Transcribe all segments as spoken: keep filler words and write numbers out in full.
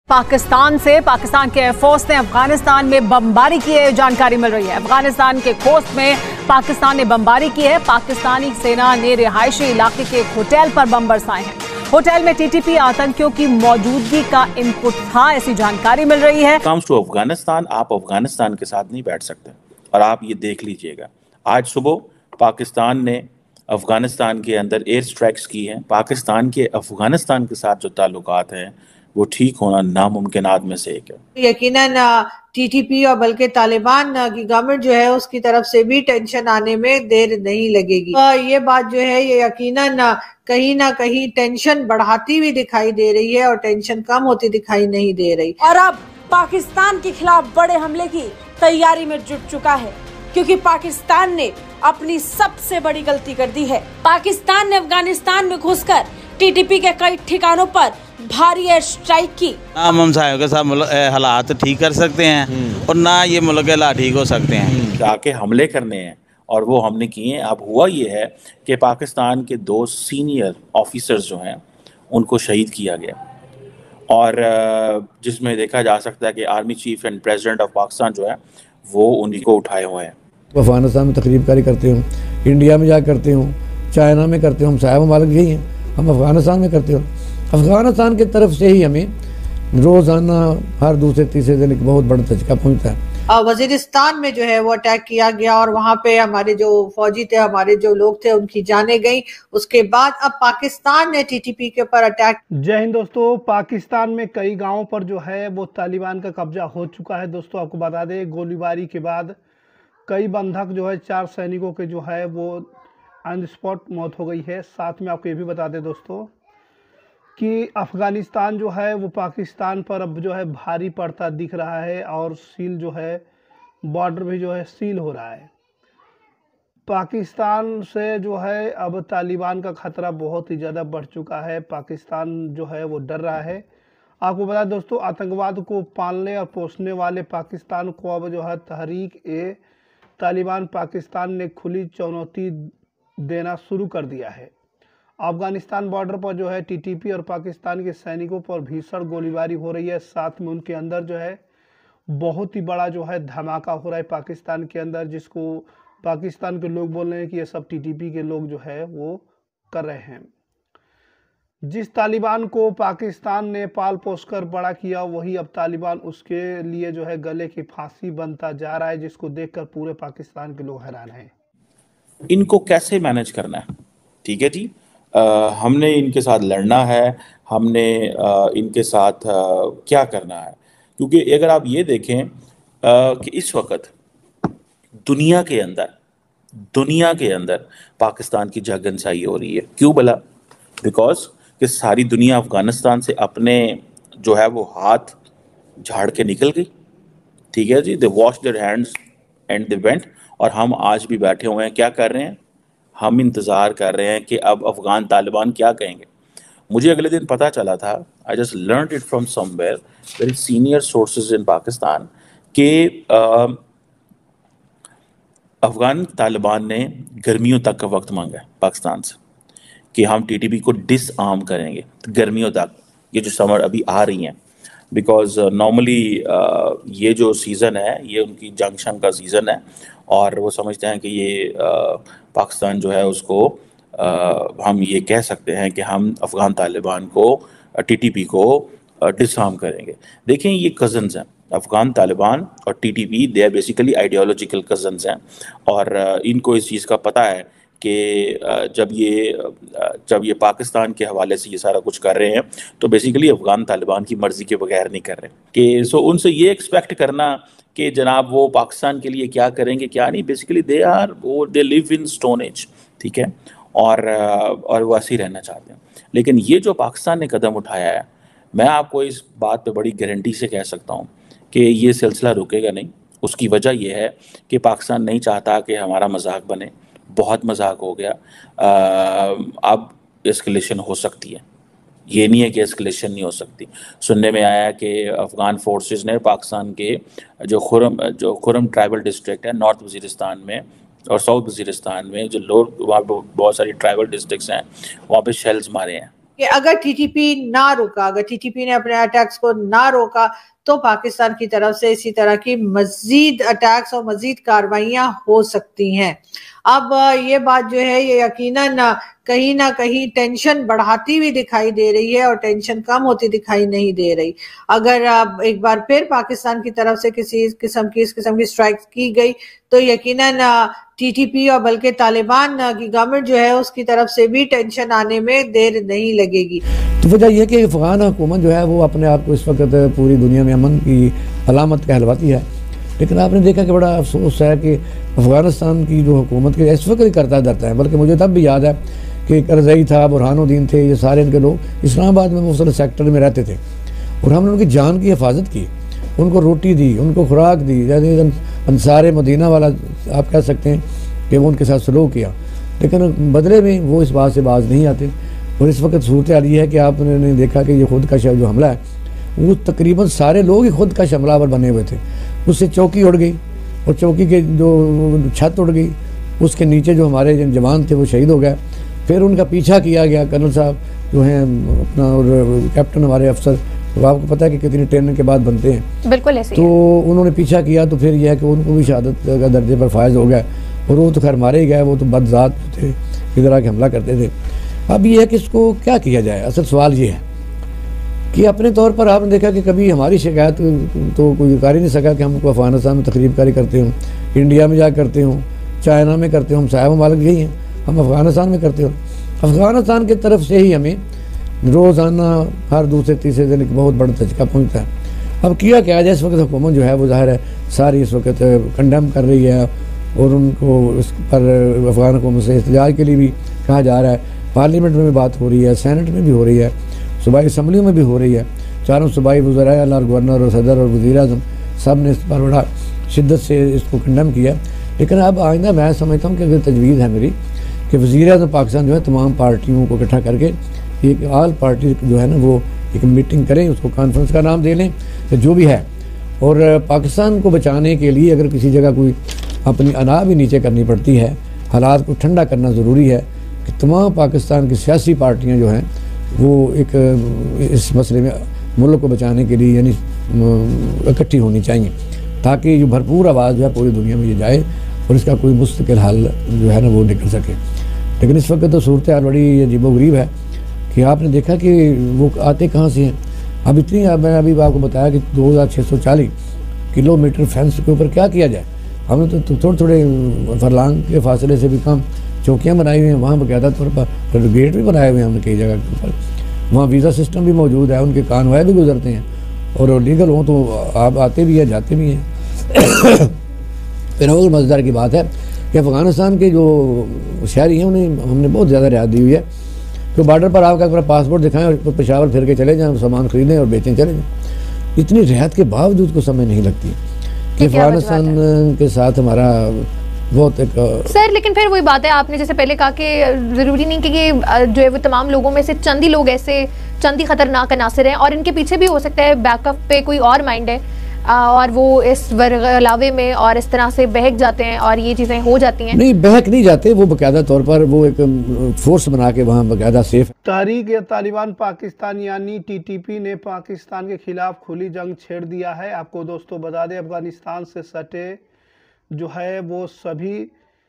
पाकिस्तान से पाकिस्तान के एयरफोर्स ने अफगानिस्तान में बमबारी की है, जानकारी मिल रही है। अफगानिस्तान के खोस्त में पाकिस्तान ने बमबारी की है। पाकिस्तानी सेना ने रिहायशी इलाके के एक होटल पर बम बरसाए हैं। होटल में टीटीपी आतंकियों की मौजूदगी का इनपुट था, ऐसी जानकारी मिल रही है। कम्स टू अफगानिस्तान, आप अफगानिस्तान के साथ नहीं बैठ सकते। और आप ये देख लीजिएगा, आज सुबह पाकिस्तान ने अफगानिस्तान के अंदर एयर स्ट्राइक्स की हैं। पाकिस्तान के अफगानिस्तान के साथ जो ताल्लुकात हैं वो ठीक होना नामुमकिनात में से एक है। यकीनन टीटीपी और बल्कि तालिबान की गवर्नमेंट जो है उसकी तरफ से भी टेंशन आने में देर नहीं लगेगी। तो ये बात जो है ये यकीनन कहीं ना कहीं टेंशन बढ़ाती हुई दिखाई दे रही है और टेंशन कम होती दिखाई नहीं दे रही। और अब पाकिस्तान के खिलाफ बड़े हमले की तैयारी में जुट चुका है, क्योंकि पाकिस्तान ने अपनी सबसे बड़ी गलती कर दी है। पाकिस्तान ने अफगानिस्तान में घुसकर टीटीपी के कई ठिकानों पर भारी एयर स्ट्राइक की। हम हमसायों के साथ हालात ठीक कर सकते हैं और ना ये मुल्क के हालात ठीक हो सकते हैं। जाके हमले करने हैं और वो हमने किए हैं। अब हुआ ये है कि पाकिस्तान के दो सीनियर ऑफिसर्स जो हैं उनको शहीद किया गया, और जिसमें देखा जा सकता है कि army chief and president of Pakistan जो है वो उन्हीं को उठाए हुए हैं। अफगानिस्तान में तकरीबकारी करते हूँ, इंडिया में जा करते हूँ, चाइना में करते हूँ, हम साहब ममालिक यही हैं, हम अफगानिस्तान में करते हो। अफगानिस्तान की तरफ से ही हमें रोजाना हर दूसरे तीसरे दिन एक बहुत बड़ा झटका पहुंचता है। वजीरिस्तान में जो है वो अटैक किया गया और वहां पे हमारे जो फौजी थे, हमारे जो लोग थे, उनकी जानें गई। उसके बाद अब पाकिस्तान ने टीटीपी के ऊपर अटैक। जय हिंद दोस्तों, पाकिस्तान में कई गांवों पर जो है वो तालिबान का कब्जा हो चुका है। दोस्तों आपको बता दें, गोलीबारी के बाद कई बंधक जो है, चार सैनिकों के जो है वो ऑन द स्पॉट मौत हो गई है। साथ में आपको ये भी बता दें दोस्तों कि अफ़गानिस्तान जो है वो पाकिस्तान पर अब जो है भारी पड़ता दिख रहा है और सील जो है बॉर्डर भी जो है सील हो रहा है। पाकिस्तान से जो है अब तालिबान का ख़तरा बहुत ही ज़्यादा बढ़ चुका है। पाकिस्तान जो है वो डर रहा है। आपको बता दोस्तों, आतंकवाद को पालने और पोसने वाले पाकिस्तान को अब जो है तहरीक ए तालिबान पाकिस्तान ने खुली चुनौती देना शुरू कर दिया है। अफगानिस्तान बॉर्डर पर जो है टीटीपी और पाकिस्तान के सैनिकों पर भीषण गोलीबारी हो रही है। साथ में उनके अंदर जो है बहुत ही बड़ा जो है धमाका हो रहा है पाकिस्तान के अंदर, जिसको पाकिस्तान के लोग बोल रहे हैं कि ये सब टीटीपी के लोग जो है वो कर रहे हैं। जिस तालिबान को पाकिस्तान ने पाल पोस कर बड़ा किया, वही अब तालिबान उसके लिए जो है गले की फांसी बनता जा रहा है, जिसको देखकर पूरे पाकिस्तान के लोग हैरान हैं। इनको कैसे मैनेज करना है? ठीक है जी, आ, हमने इनके साथ लड़ना है, हमने आ, इनके साथ आ, क्या करना है? क्योंकि अगर आप ये देखें आ, कि इस वक्त दुनिया के अंदर दुनिया के अंदर पाकिस्तान की जगनसाई हो रही है। क्यों भला? बिकॉज कि सारी दुनिया अफगानिस्तान से अपने जो है वो हाथ झाड़ के निकल गई। ठीक है जी, they wash their hands and they went. और हम आज भी बैठे हुए हैं, क्या कर रहे हैं? हम इंतज़ार कर रहे हैं कि अब अफ़गान तालिबान क्या कहेंगे। मुझे अगले दिन पता चला था, I just learned it from somewhere very senior sources in Pakistan, कि अफ़गान तालिबान ने गर्मियों तक का वक्त मांगा है पाकिस्तान से कि हम टीटीपी को डिसआर्म करेंगे गर्मियों तक, ये जो समर अभी आ रही हैं। बिकॉज नॉर्मली ये जो सीज़न है ये उनकी जंग शंग का सीज़न है, और वो समझते हैं कि ये uh, पाकिस्तान जो है उसको uh, हम ये कह सकते हैं कि हम अफ़गान तालिबान को टीटीपी को डिसआर्म uh, करेंगे। देखें, ये कज़न्स हैं, अफ़गान तालिबान और TTP, they are basically ideological cousins हैं। और uh, इनको इस चीज़ का पता है कि जब ये जब ये पाकिस्तान के हवाले से ये सारा कुछ कर रहे हैं तो बेसिकली अफ़गान तालिबान की मर्ज़ी के बगैर नहीं कर रहे कि सो उनसे ये एक्सपेक्ट करना कि जनाब वो पाकिस्तान के लिए क्या करेंगे क्या नहीं, बेसिकली दे आर वो they live in stone age. ठीक है, और और वो ऐसे ही रहना चाहते हैं। लेकिन ये जो पाकिस्तान ने कदम उठाया है, मैं आपको इस बात पे बड़ी गारंटी से कह सकता हूँ कि ये सिलसिला रुकेगा नहीं। उसकी वजह यह है कि पाकिस्तान नहीं चाहता कि हमारा मजाक बने। बहुत मजाक हो गया, आ, अब एस्केलेशन हो सकती है। ये नहीं है कि एस्केलेशन नहीं हो सकती। सुनने में आया कि अफ़गान फोर्सेस ने पाकिस्तान के जो खुरम जो खुरम ट्राइबल डिस्ट्रिक्ट है नॉर्थ वज़ीरिस्तान में और साउथ वज़ीरिस्तान में, जो लोग वहाँ पर बहुत सारी ट्राइबल डिस्ट्रिक्ट्स हैं, वहाँ पे शेल्स मारे हैं। कि अगर टीटीपी ना रुका, अगर टीटीपी ने अपने अटैक्स को ना रोका तो पाकिस्तान की तरफ से इसी तरह की मजीद अटैक्स और मजीद कार्रवाइयां हो सकती हैं। अब ये बात जो है ये यकीनन कहीं ना कहीं टेंशन बढ़ाती हुई दिखाई दे रही है और टेंशन कम होती दिखाई नहीं दे रही। अगर अब एक बार फिर पाकिस्तान की तरफ से किसी किस्म की इस किस्म की स्ट्राइक की गई तो यकीनन टीटीपी और बल्कि तालिबान की गवर्नमेंट जो है उसकी तरफ से भी टेंशन आने में देर नहीं लगेगी। तो वजह यह कि अफगान हुकूमत जो है वो अपने आप को इस वक्त पूरी दुनिया में अमन की अलामत कहलवाती है, लेकिन आपने देखा कि बड़ा अफसोस है कि अफगानिस्तान की जो हुकूमत के इस वक्त ही करता डरता है। बल्कि मुझे तब भी याद है कि करज़ई था, बुरहानुद्दीन थे, ये सारे इनके लोग इस्लामाबाद में मुख्तलिफ सेक्टर में रहते थे और हमने उनकी जान की हिफाजत की, उनको रोटी दी, उनको खुराक दी, जैसे अंसार मदीना वाला आप कह सकते हैं कि वो उनके साथ सलूक किया, लेकिन बदले में वो इस बात से बाज नहीं आते। और इस वक्त सूरत हाल ये है कि आपने देखा कि ये खुद का जो हमला है वो तकरीबन सारे लोग ही खुद का हमलावर बने हुए थे। उससे चौकी उड़ गई और चौकी के जो छत उड़ गई, उसके नीचे जो हमारे जवान थे वो शहीद हो गए। फिर उनका पीछा किया गया, कर्नल साहब जो हैं अपना और कैप्टन हमारे अफसर, तो आपको पता है कि कितनी ट्रेनिंग के बाद बनते हैं, बिल्कुल ऐसे तो उन्होंने पीछा किया तो फिर यह है कि उनको भी शहादत का दर्जे पर फायज हो गया और वो तो खैर मारे ही गए, वो तो बदजात थे, इधर आके हमला करते थे। अब ये है कि इसको क्या किया जाए। असल सवाल ये है कि अपने तौर पर आपने देखा कि कभी हमारी शिकायत तो कोई कर ही नहीं सका कि हमको अफगानिस्तान में तकरीब कारी करते हूँ, इंडिया में जा करते हूँ, चाइना में करते हूँ, हम साहब ममालिक यही हैं, हम अफगानिस्तान में करते हो। अफगानिस्तान की तरफ से ही हमें रोज़ाना हर दूसरे तीसरे दिन एक बहुत बड़ा धचका पहुँचता है। अब किया क्या जाए, इस वक्त हुकूमत जो है वो ज़ाहिर है सारी इस वक्त कंडेम कर रही है और उनको इस पर अफगान हुकूमत से एहतजाज के लिए भी कहा जा रहा है। पार्लियामेंट में भी बात हो रही है, सेनेट में भी हो रही है, सूबाई असम्बलियों में भी हो रही है। चारों सूबाई वज़राए आला और गवर्नर और सदर और वज़ीर आज़म सब ने इस पर बड़ा शिद्दत से इसको कंडेम किया। लेकिन अब आइंदा मैं समझता हूँ कि अगर तजवीज़ है मेरी कि वज़ीर आज़म पाकिस्तान जो है तमाम पार्टियों को इकट्ठा करके एक आल पार्टी जो है ना वो एक मीटिंग करें, उसको कॉन्फ्रेंस का नाम दे लें तो जो भी है, और पाकिस्तान को बचाने के लिए अगर किसी जगह कोई अपनी अना भी नीचे करनी पड़ती है, हालात को ठंडा करना ज़रूरी है कि तमाम पाकिस्तान की सियासी पार्टियां जो हैं वो एक इस मसले में मुल्क को बचाने के लिए यानी इकट्ठी होनी चाहिए, ताकि जो भरपूर आवाज़ जो है पूरी दुनिया में ये जाए और इसका कोई मुस्तकिल हल जो है ना वो निकल सके। लेकिन इस वक्त तो सूरत हाल बड़ी अजीबोगरीब है कि आपने देखा कि वो आते कहाँ से हैं। अब इतनी मैंने अभी आपको बताया कि दो हज़ार छः सौ चालीस किलोमीटर फेंस के ऊपर क्या किया जाए। हमने तो थोड़े थोड़े फरलांग के फासले से भी कम चौकियाँ बनाई हुई हैं, वहाँ बाकायदा तौर पर गेट भी बनाए हुए हैं हमने कई जगह के ऊपर, वहाँ वीज़ा सिस्टम भी मौजूद है, उनके कानवाए भी गुजरते हैं और लीगल हों तो आप आते भी हैं जाते भी हैं। फिर और मज़ेदार की बात है कि अफ़गानिस्तान के जो शहरी हैं उन्हें हमने बहुत ज़्यादा रियायत दी हुई है कि बॉर्डर पर आकर अपना पासपोर्ट दिखाएं और पेशावर फिर के चले जाएँ, सामान खरीदें और बेचें चले जाएँ। इतनी रियायत के बावजूद को समय नहीं लगती कि अफ़गानिस्तान के साथ हमारा बहुत एक सर। लेकिन फिर वही बात है, आपने जैसे पहले कहा कि ज़रूरी नहीं कि ये जो है वो तमाम लोगों में से चंद ही लोग ऐसे चंद ही खतरनाक अनासर हैं और इनके पीछे भी हो सकता है बैकअप पे कोई और माइंड है और वो इस वर्गलावे में और इस तरह से बहक जाते हैं और ये चीज़ें हो जाती हैं। नहीं, बहक नहीं जाते, वो बाकायदा तौर पर वो एक फोर्स बना के वहाँ बाकायदा सेफ। तहरीक तालिबान पाकिस्तान यानी टीटीपी ने पाकिस्तान के खिलाफ खुली जंग छेड़ दिया है। आपको दोस्तों बता दें, अफगानिस्तान से सटे जो है वो सभी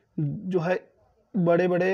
जो है बड़े बड़े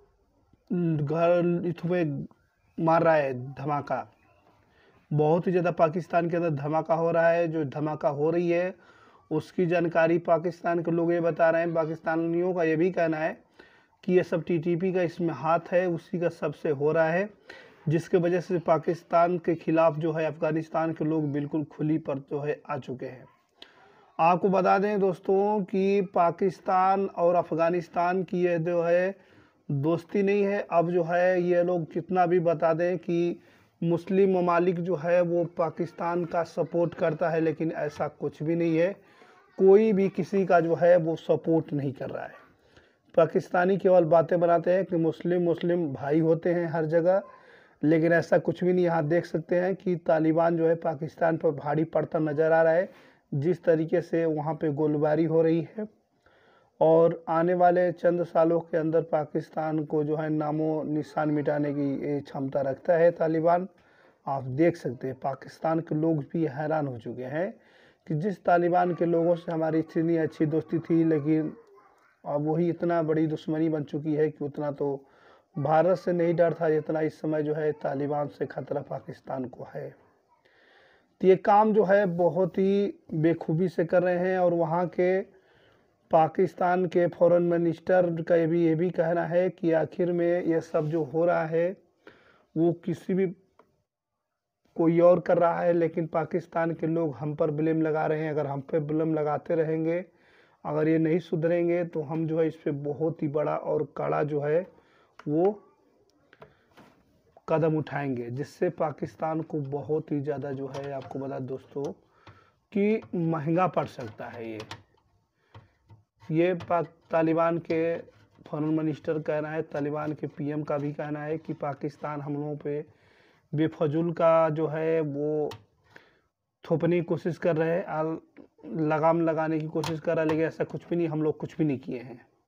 घर इसमें मार रहा है धमाका, बहुत ही ज़्यादा पाकिस्तान के अंदर धमाका हो रहा है। जो धमाका हो रही है उसकी जानकारी पाकिस्तान के लोग ये बता रहे हैं, पाकिस्तानियों का ये भी कहना है कि ये सब टीटीपी का इसमें हाथ है, उसी का सबसे हो रहा है, जिसके वजह से पाकिस्तान के खिलाफ जो है अफगानिस्तान के लोग बिल्कुल खुली पर जो है आ चुके हैं। आपको बता दें दोस्तों कि पाकिस्तान और अफ़गानिस्तान की ये जो है दोस्ती नहीं है। अब जो है ये लोग कितना भी बता दें कि मुस्लिम ममालिक जो है वो पाकिस्तान का सपोर्ट करता है, लेकिन ऐसा कुछ भी नहीं है। कोई भी किसी का जो है वो सपोर्ट नहीं कर रहा है। पाकिस्तानी केवल बातें बनाते हैं कि मुस्लिम मुस्लिम भाई होते हैं हर जगह, लेकिन ऐसा कुछ भी नहीं। यहाँ देख सकते हैं कि तालिबान जो है पाकिस्तान पर भारी पड़ता नज़र आ रहा है, जिस तरीके से वहाँ पे गोलीबारी हो रही है और आने वाले चंद सालों के अंदर पाकिस्तान को जो है नामो निशान मिटाने की ये क्षमता रखता है तालिबान। आप देख सकते हैं पाकिस्तान के लोग भी हैरान हो चुके हैं कि जिस तालिबान के लोगों से हमारी इतनी अच्छी दोस्ती थी, लेकिन अब वही इतना बड़ी दुश्मनी बन चुकी है कि उतना तो भारत से नहीं डर था जितना इस समय जो है तालिबान से खतरा पाकिस्तान को है। तो ये काम जो है बहुत ही बेखूबी से कर रहे हैं और वहाँ के पाकिस्तान के फॉरेन मिनिस्टर का ये भी ये भी कहना है कि आखिर में ये सब जो हो रहा है वो किसी भी कोई और कर रहा है, लेकिन पाकिस्तान के लोग हम पर ब्लेम लगा रहे हैं। अगर हम पे ब्लेम लगाते रहेंगे, अगर ये नहीं सुधरेंगे तो हम जो है इस पे बहुत ही बड़ा और कड़ा जो है वो कदम उठाएंगे, जिससे पाकिस्तान को बहुत ही ज़्यादा जो है आपको बता दोस्तों कि महंगा पड़ सकता है। ये ये पाक तालिबान के फॉरेन मिनिस्टर कहना है, तालिबान के पीएम का भी कहना है कि पाकिस्तान हम लोगों पे बेफजूल का जो है वो थोपने की कोशिश कर रहे हैं, लगाम लगाने की कोशिश कर रहा है, लेकिन ऐसा कुछ भी नहीं, हम लोग कुछ भी नहीं किए हैं।